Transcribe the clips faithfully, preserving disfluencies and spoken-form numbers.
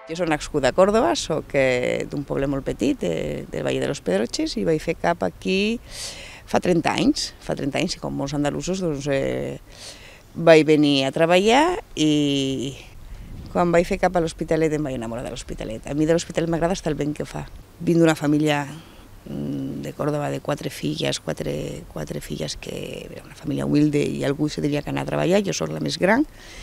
Jo soc nascuda a Còrdova, soc eh, d'un poble molt petit, eh, del Valle de los Pedroches, i vaig fer cap aquí fa trenta anys. Fa trenta anys, i com molts andalusos, doncs, eh, vaig venir a treballar i quan vaig fer cap a l'Hospitalet em vaig enamorar de l'Hospitalet. A mi de l'Hospitalet m'agrada estar el vent que fa. Vinc d'una família de Còrdova de quatre filles, quatre, quatre filles que era una família humilde i algú se devia anar a treballar, jo soc la més gran.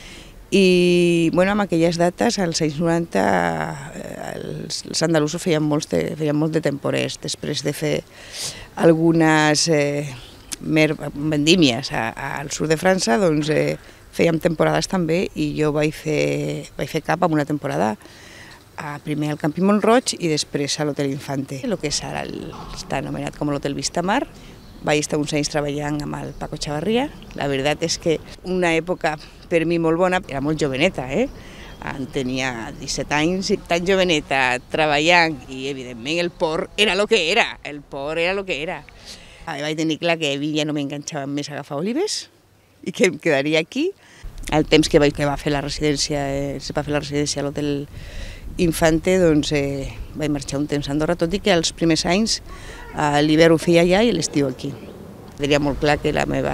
I bueno, en aquelles dates, als anys noranta, els, els andalusos feien, molts de, feien molt de temporers. Després de fer algunes eh, mer vendímies a, a, al sud de França, doncs eh, fèiem temporades també, i jo vaig fer, vaig fer cap amb una temporada a, primer al Camping Mont-roig i després a l'Hotel Infante, el que és ara el, està anomenat com l'Hotel Vistamar. Vaig estar uns anys treballant amb el Paco Chavarria. La veritat és que una època per mi molt bona, era molt joveneta, eh? Tenia disset anys, i tan joveneta, treballant, i evidentment el por era el que era, el por era el que era. Vaig tenir clar que a mi ja no m'enganxava més a agafar olives i que em quedaria aquí. El temps que, vaig, que va fer la residència, eh, se va fer la residència a l'Hotel Infante, doncs eh, vaig marxar un temps a Andorra, tot i que els primers anys eh, l'hivern ho feia allà i l'estiu aquí. Diria molt clar que la meva,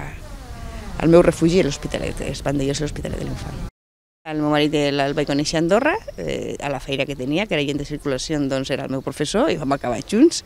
el meu refugi era l'Hospitalet, es Vandellós i l'Hospitalet de l'Infant. El meu marit el, el vaig conèixer a Andorra, eh, a la feira que tenia, que era agent de circulació, doncs era el meu professor, i vam acabar junts.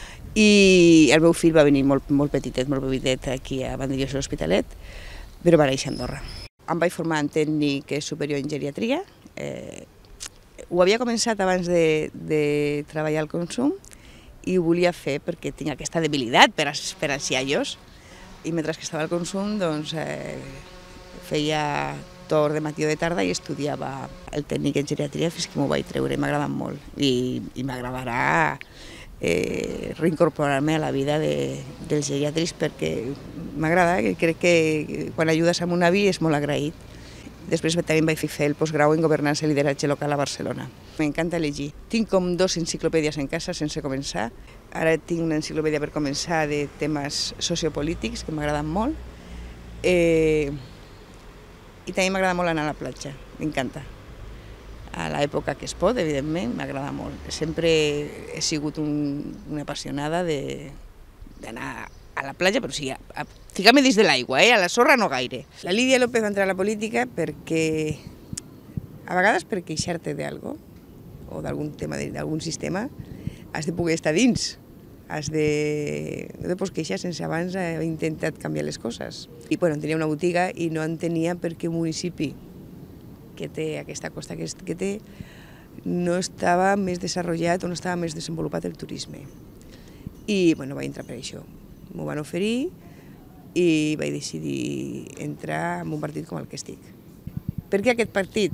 I el meu fill va venir molt, molt petitet, molt petitet aquí a Vandellós i l'Hospitalet, però va néixer a Andorra. Em vaig formar en tècnic superior en geriatria. Eh, ho havia començat abans de, de treballar al consum i ho volia fer perquè tinc aquesta debilitat per, per als iaios. I mentre que estava al consum, doncs, eh, feia torn de matí o de tarda i estudiava el tècnic en geriatria fins que m'ho vaig treure, m'ha agradat molt. I, i m'agradarà eh, reincorporar-me a la vida de, dels geriàtrics perquè m'agrada, crec que quan ajudes a un avi és molt agraït. Després també vaig fer el postgrau en governança i lideratge local a Barcelona. M'encanta llegir. Tinc com dos enciclopèdies en casa sense començar. Ara tinc una enciclopèdia per començar de temes sociopolítics que m'agraden molt. Eh, I també m'agrada molt anar a la platja, m'encanta. A l'època que es pot, evidentment, m'agrada molt. Sempre he sigut un, una apassionada d'anar a la platja, però sí, a, a ficar-me dins de l'aigua, eh? A la sorra no gaire. La Lídia López va entrar a la política perquè, a vegades per queixar-te d'algo, o d'algun tema, d'algun sistema, has de poder estar dins. Has de... No te pots queixar sense abans haver intentat canviar les coses. I bueno, tenia una botiga i no en tenia perquè un municipi que té aquesta costa que, que té no estava més desenvolupat o no estava més desenvolupat el turisme. I bueno, vaig entrar per això. M'ho van oferir i vaig decidir entrar en un partit com el que estic. Per què aquest partit?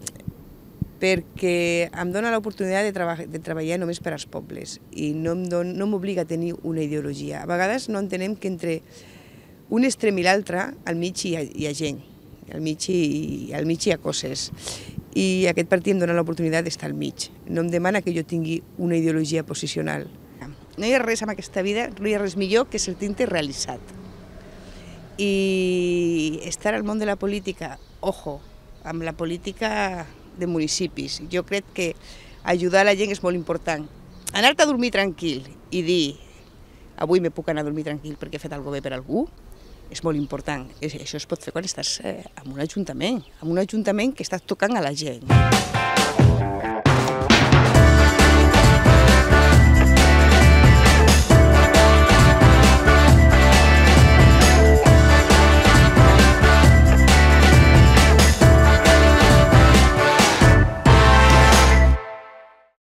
Perquè em dona l'oportunitat de, treba de treballar només per als pobles i no m'obliga a tenir una ideologia. A vegades no entenem que entre un extrem i l'altre, al mig hi ha, hi ha gent, al mig hi, al mig hi ha coses. I aquest partit em dona l'oportunitat d'estar al mig. No em demana que jo tingui una ideologia posicional. No hi ha res en aquesta vida, no hi ha res millor que sentir-te realitzat. I estar al món de la política, ojo, amb la política de municipis. Jo crec que ajudar la gent és molt important. Anar-te a dormir tranquil i dir avui me puc anar a dormir tranquil perquè he fet alguna cosa bé per algú, és molt important. Això es pot fer quan estàs en un ajuntament, en un ajuntament que estàs tocant a la gent.